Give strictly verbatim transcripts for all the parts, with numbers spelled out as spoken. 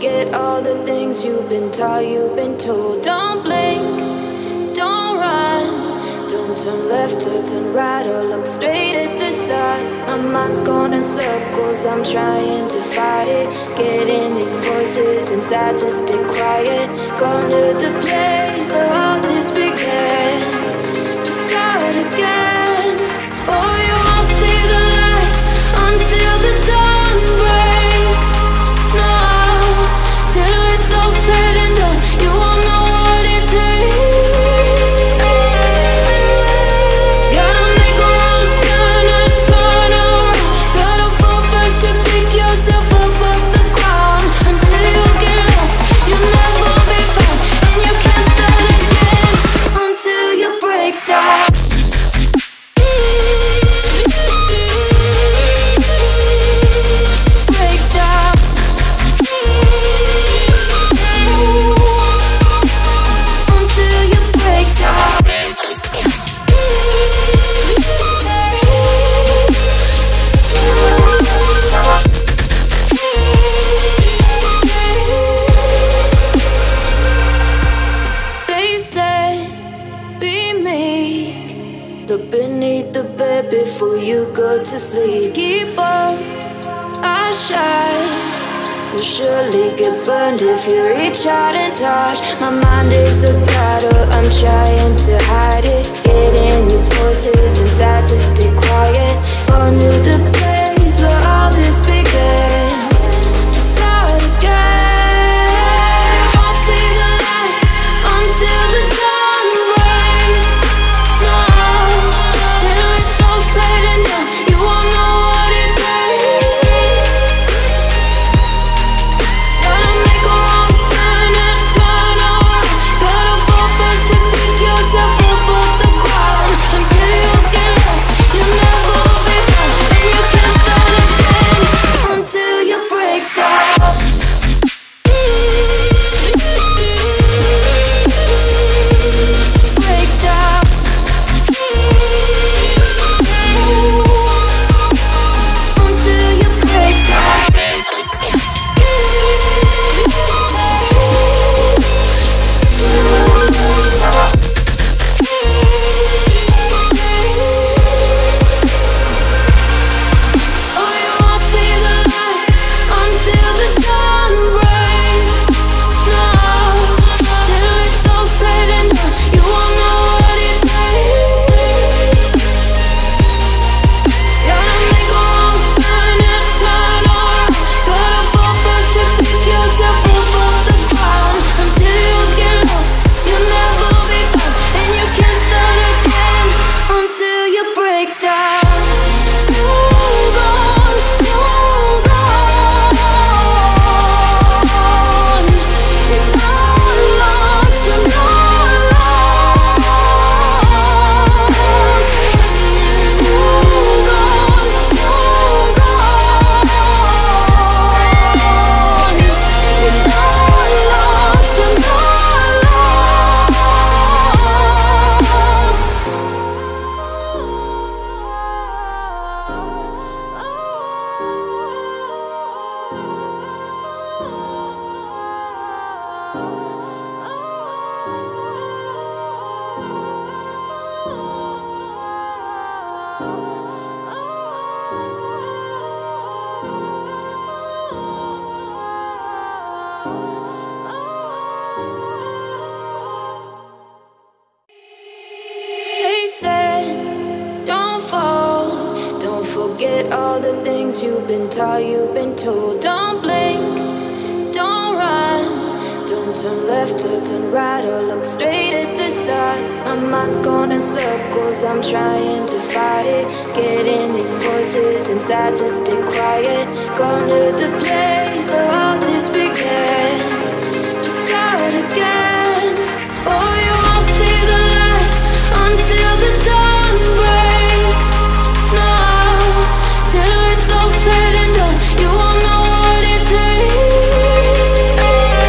forget all the things you've been taught, you've been told. Don't blink, don't run, don't turn left or turn right or look straight at the sun. My mind's going in circles, I'm trying to fight it. Getting these voices inside to stay quiet. Going to the place where all this began. Just start again. Oh, you won't see the light until the dawn breaks. No, till it's all said and done, you won't know what it takes. Gotta make a wrong turn and turn around. Gotta fall fast to pick yourself up off the ground. Until you get lost, you'll never be found. And you can't start again until you break down. Before you go to sleep, keep on our shine. You'll surely get burned if you reach out and touch. My mind is a battle, I'm trying to hide it. Getting these voices inside to stay quiet. On to the place where all this began. Just start again. You won't see the light until the dawn breaks. No, till it's all said and done, you won't know what it takes. Gotta make a wrong turn and turn around. Gotta fall fast to pick yourself up off the ground. Until you get lost, you'll never be found. And you can't start again until you break down. Break down. Until you break down. Oh, you won't see the light until the dawn breaks. No, till it's all said and done, you won't know what it takes. Gotta make a wrong turn and turn around. Gotta fall fast to pick yourself up off the ground. Until you get lost, you'll never be found. And you can't start again until you break down. Hold on, hold on. You're not lost, you're not lost. Hold on, hold on. You're not lost, you're not They said, don't fall, don't forget all the things you've been taught, you've been told. Don't blink, don't run, don't turn left or turn right or look straight at the sun. My mind's going in circles, I'm trying to fight it. Getting these voices inside to stay quiet. Going to the place where all this began. Just start again. Oh, you won't see the light until the dawn breaks. No, till it's all said and done, you won't know what it takes.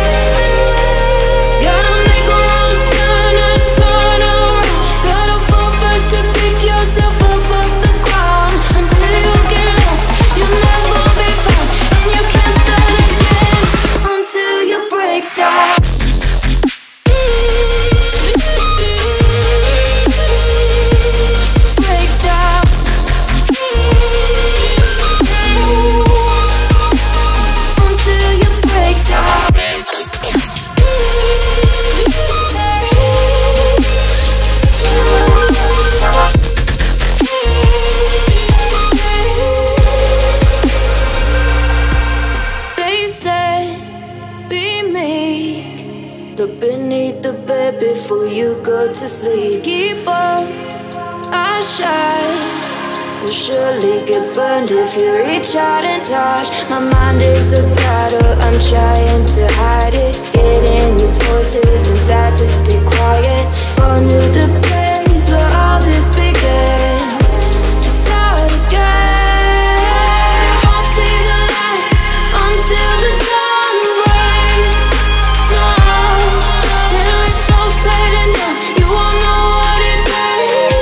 Gotta make a wrong turn and turn around. Gotta fall fast to pick yourself up off the ground. Until you get lost, you'll never be found. And you can't start again Look beneath the bed before you go to sleep. Keep on, I shine. You'll surely get burned if you reach out and touch. My mind is a battle, I'm trying to hide it. Getting these voices inside to stay quiet. Gone to the place where all this began. To start again. Won't see the light until the dawn breaks. No, till it's all said and done, you won't know what it takes.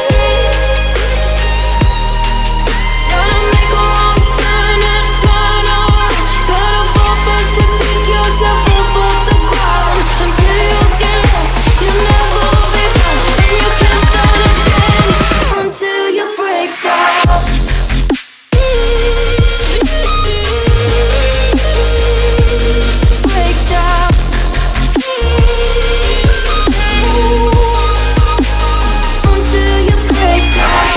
Gotta make a wrong turn and turn around. Gotta fall first to pick yourself up off the ground. Until you get lost, you'll never be found. And you can't start again until you break down. Break down. Until you break down.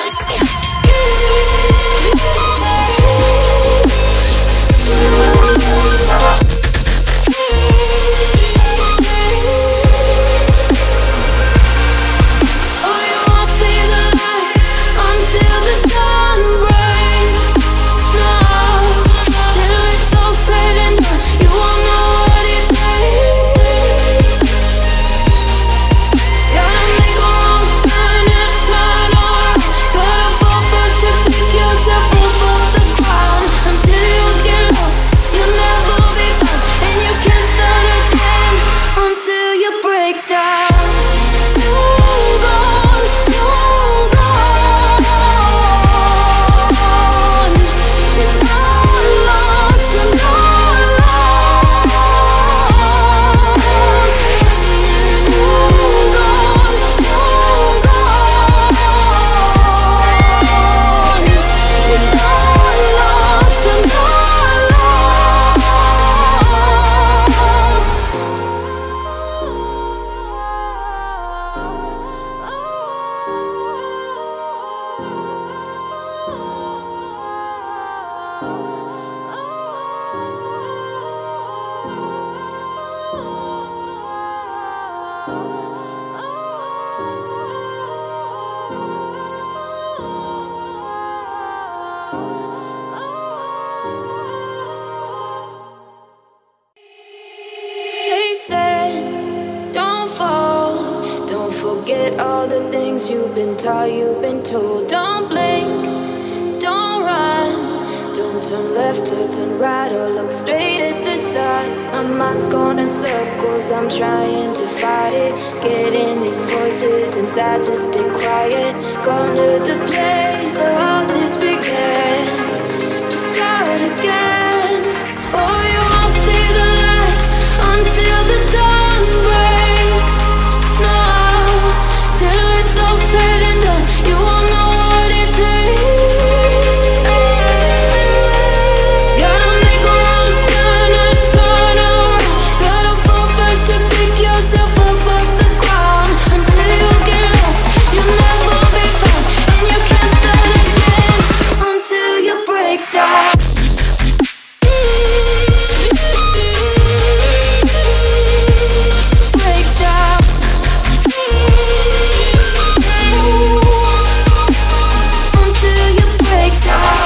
Oh, you won't see the light until the dawn breaks. No, till it's all said and done, you won't know what it takes. Gotta make a wrong turn and turn around. Gotta fall first to pick yourself up off the ground. Until you get lost, you'll never be found. And you can't start again until you break down. No gone, no gone. You're not lost, you're not lost. No gone, no gone. You're not lost, you're not They said, don't fall. Don't forget all the things you've been taught, you've been told. Don't blink, don't run. Don't turn left or turn right or look straight at the sun. My mind's going in circles, I'm trying to fight it. Getting these voices inside to stay quiet. Gone to the place where all this began. To start again. Oh, you won't see the light until the dawn breaks. No, till it's all said and done, you won't know what it takes. Gotta make a wrong turn and turn around. Gotta fall first to pick yourself up off the ground. Until you get lost, you'll never be found. And you can't start again until you break down. Break down. Until you break down.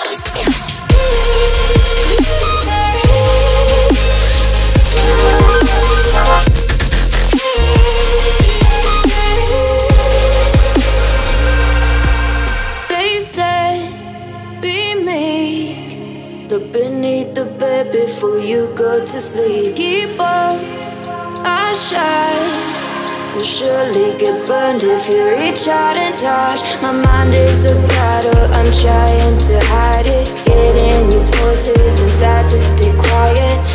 They said, be meek. Look beneath the bed before you go to sleep. Keep on, I shine. You'll surely get burned if you reach out and touch. My mind is a battle, I'm trying to hide it. Getting these voices inside to stay quiet.